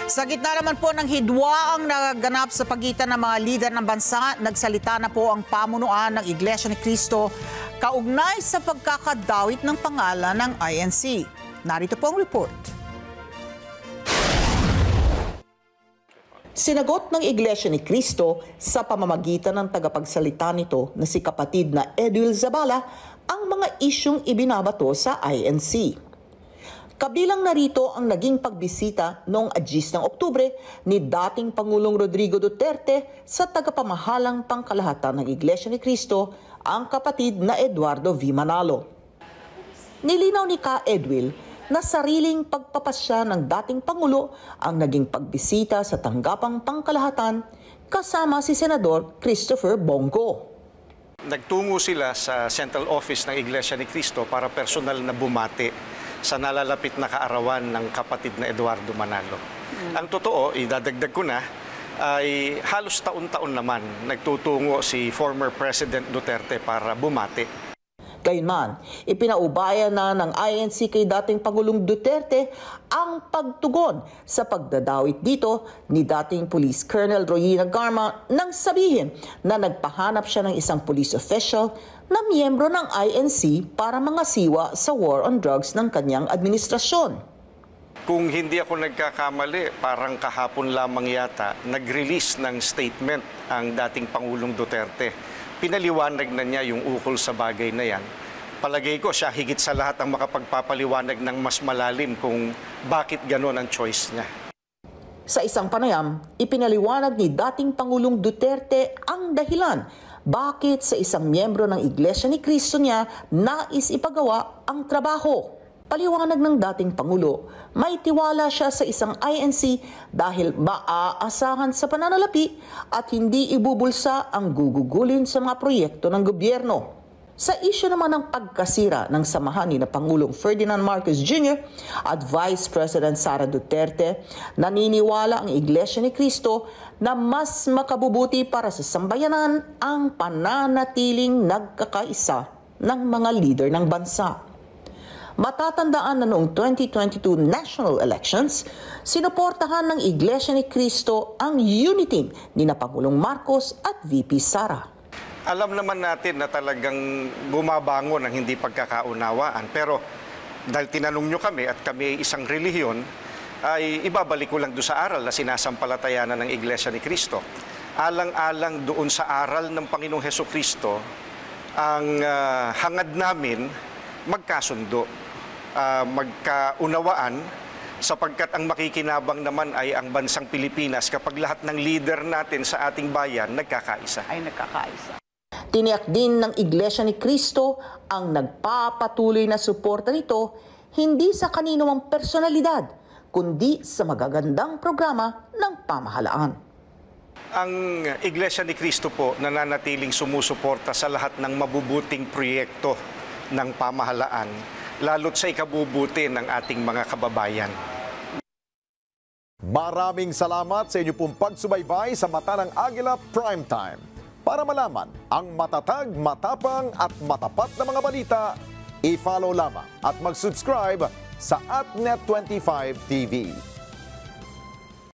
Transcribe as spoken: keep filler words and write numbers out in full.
Sa gitna naman po ng hidwaang naganap sa pagitan ng mga lider ng bansa, nagsalita na po ang pamunuan ng Iglesia ni Cristo kaugnay sa pagkakadawit ng pangalan ng I N C. Narito po ang report. Sinagot ng Iglesia ni Cristo sa pamamagitan ng tagapagsalita nito na si kapatid na Edwil Zabala ang mga isyung ibinabato sa I N C. Kabilang narito ang naging pagbisita noong Agyis ng Oktubre ni dating Pangulong Rodrigo Duterte sa tagapamahalang pangkalahatan ng Iglesia ni Cristo, ang kapatid na Eduardo V. Manalo. Nilinaw ni Ka Edwil na sariling pagpapasya ng dating Pangulo ang naging pagbisita sa tanggapang pangkalahatan kasama si Senador Christopher Bongo. Nagtungo sila sa Central Office ng Iglesia ni Cristo para personal na bumati sa nalalapit na kaarawan ng kapatid na Eduardo Manalo. Mm. Ang totoo, idadagdag ko na, ay halos taon-taon naman nagtutungo si former President Duterte para bumati. Gayunman, ipinaubaya na ng I N C kay dating Pangulong Duterte ang pagtugon sa pagdadawit dito ni dating Police Colonel Royina Garma nang sabihin na nagpahanap siya ng isang police official na miyembro ng I N C para mangasiwa sa war on drugs ng kanyang administrasyon. Kung hindi ako nagkakamali, parang kahapon lamang yata, nag-release ng statement ang dating Pangulong Duterte. Pinaliwanag na niya yung ukol sa bagay na yan. Palagay ko siya higit sa lahat ang makapagpapaliwanag ng mas malalim kung bakit gano'n ang choice niya. Sa isang panayam, ipinaliwanag ni dating Pangulong Duterte ang dahilan bakit sa isang miyembro ng Iglesia ni Cristo niya nais ipagawa ang trabaho. Paliwanag ng dating Pangulo, may tiwala siya sa isang I N C dahil maaasahan sa pananalapi at hindi ibubulsa ang gugugulin sa mga proyekto ng gobyerno. Sa isyu naman ng pagkasira ng samahan ni na Pangulong Ferdinand Marcos Junior at Vice President Sara Duterte, naniniwala ang Iglesia ni Cristo na mas makabubuti para sa sambayanan ang pananatiling nagkakaisa ng mga leader ng bansa. Matatandaan na noong twenty twenty-two national elections, sinuportahan ng Iglesia ni Cristo ang unity ni na Pangulong Marcos at V P Sara. Alam naman natin na talagang bumabangon ang hindi pagkakaunawaan. Pero dahil tinanong nyo kami at kami ay isang relihiyon, ay ibabalik ko lang doon sa aral na sinasampalatayanan ng Iglesia ni Cristo. Alang-alang doon sa aral ng Panginoong Hesukristo, ang uh, hangad namin magkasundo, uh, magkaunawaan, sapagkat ang makikinabang naman ay ang bansang Pilipinas kapag lahat ng leader natin sa ating bayan nagkakaisa. Ay nagkakaisa. Tiniyak din ng Iglesia ni Cristo ang nagpapatuloy na suporta nito hindi sa kanino mang personalidad, kundi sa magagandang programa ng pamahalaan. Ang Iglesia ni Cristo po nananatiling sumusuporta sa lahat ng mabubuting proyekto ng pamahalaan, lalo't sa ikabubuti ng ating mga kababayan. Maraming salamat sa inyo pong pagsubaybay sa Mata ng Agila Primetime. Para malaman ang matatag, matapang at matapat na mga balita, i-follow lamang at mag-subscribe sa AtNet twenty-five T V.